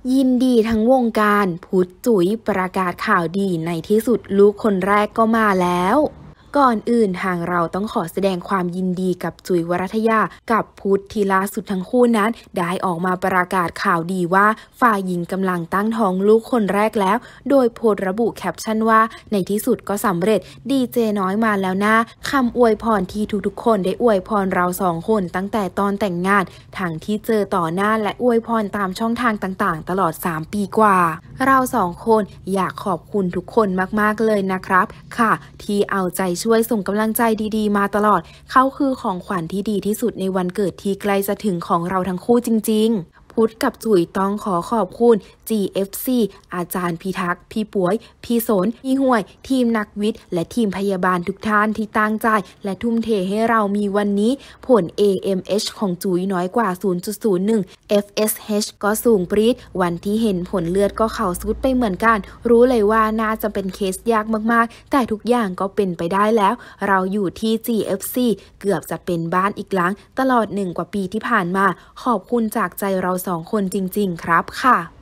ยินดีทั้งวงการพุทธจุ๋ยประกาศข่าวดีในที่สุดลูกคนแรกก็มาแล้วก่อนอื่นทางเราต้องขอแสดงความยินดีกับจุ๋ยวรัตยากับพุทธที่ล่าสุดทั้งคู่นั้นได้ออกมาประกาศข่าวดีว่าฝ่ายหญิงกำลังตั้งท้องลูกคนแรกแล้วโดยโพสต์ระบุแคปชั่นว่าในที่สุดก็สำเร็จดีเจน้อยมาแล้วนะคำอวยพรที่ทุกๆคนได้อวยพรเราสองคนตั้งแต่ตอนแต่งงานทั้งที่เจอต่อหน้าและอวยพรตามช่องทางต่างๆตลอด3 ปีกว่าเราสองคนอยากขอบคุณทุกคนมากๆเลยนะครับค่ะที่เอาใจช่วยส่งกำลังใจดีๆมาตลอดเขาคือของขวัญที่ดีที่สุดในวันเกิดที่ใกล้จะถึงของเราทั้งคู่จริงๆพุทธกับจุ๋ยต้องขอขอบคุณ GFC อาจารย์พิทักษ์พี่ป่วยพี่สนพี่ห่วยทีมนักวิทย์และทีมพยาบาลทุกท่านที่ตั้งใจและทุ่มเทให้เรามีวันนี้ผล AMH ของจุ๋ยน้อยกว่า 0.01 FSH ก็สูงปรี๊ดวันที่เห็นผลเลือดก็เข่าสุดไปเหมือนกันรู้เลยว่าน่าจะเป็นเคสยากมากๆแต่ทุกอย่างก็เป็นไปได้แล้วเราอยู่ที่ GFC เกือบจะเป็นบ้านอีกหลังตลอด1 กว่าปีที่ผ่านมาขอบคุณจากใจเรา2 คนจริงๆครับค่ะ